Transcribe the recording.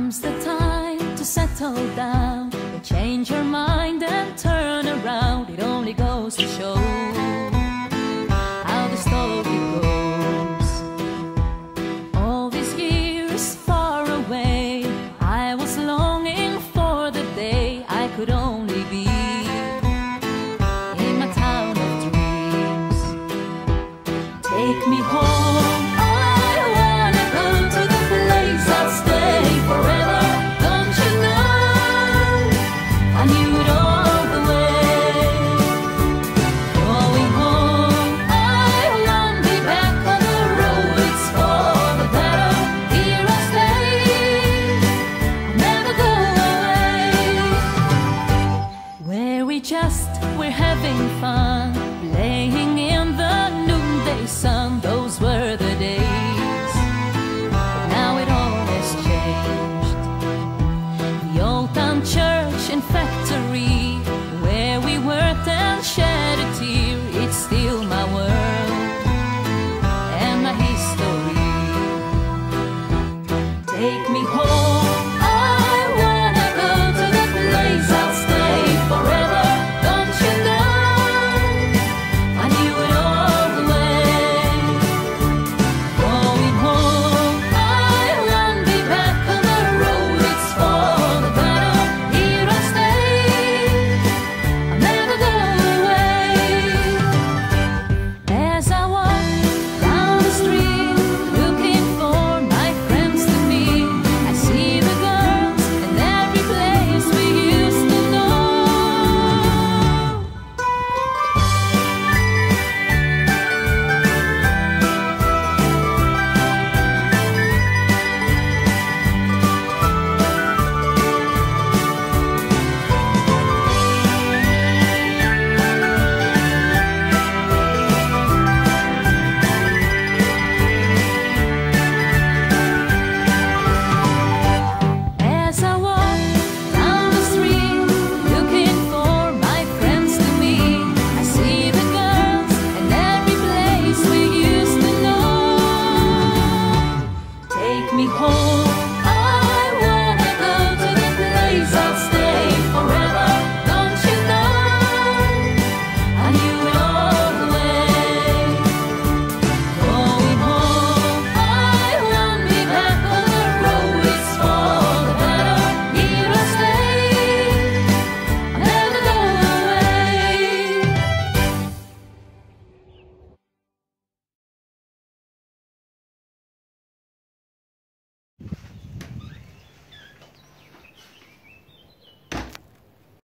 Comes the time to settle down, to change your mind and turn around. It only goes to show how the story goes. All these years far away, I was longing for the day I could only be in my town of dreams. Take me home, I wanna go to the place I'll stay forever. Don't you know, I knew it all the way. Going home, I won't be back on the road. It's for the better. Here I stay, I'll never go away. Where we're having fun, playing in the noonday sun. Those were